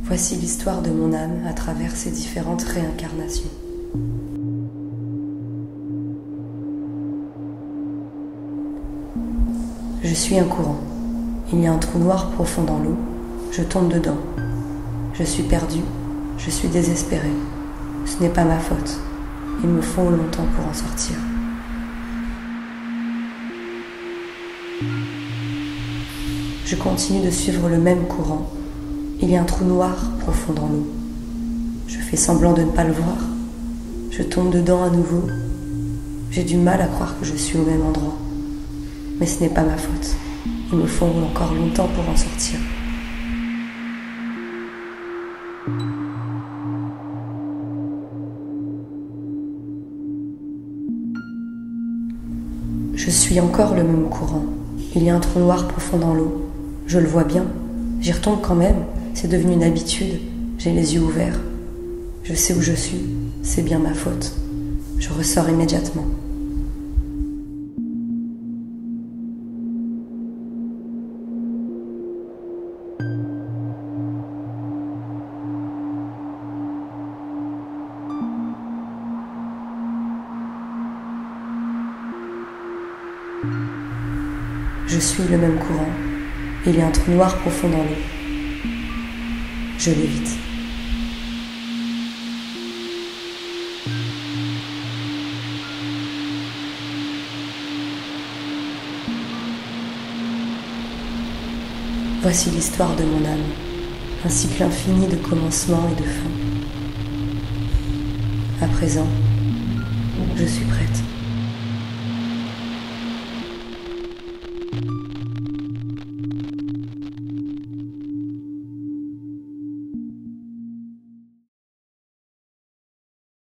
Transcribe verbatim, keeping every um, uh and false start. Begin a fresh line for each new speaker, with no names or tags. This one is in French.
Voici l'histoire de mon âme à travers ses différentes réincarnations. Je suis un courant. Il y a un trou noir profond dans l'eau. Je tombe dedans. Je suis perdu. Je suis désespéré. Ce n'est pas ma faute. Il me faut longtemps pour en sortir. Je continue de suivre le même courant. Il y a un trou noir profond dans l'eau. Je fais semblant de ne pas le voir. Je tombe dedans à nouveau. J'ai du mal à croire que je suis au même endroit. Mais ce n'est pas ma faute. Il me faut encore longtemps pour en sortir. Je suis encore le même courant. Il y a un trou noir profond dans l'eau. Je le vois bien. J'y retombe quand même. C'est devenu une habitude. J'ai les yeux ouverts. Je sais où je suis. C'est bien ma faute. Je ressors immédiatement. Je suis le même courant. Il y a un trou noir profond dans l'eau. Je l'évite. Voici l'histoire de mon âme, un cycle infini de commencement et de fin. À présent, je suis prête.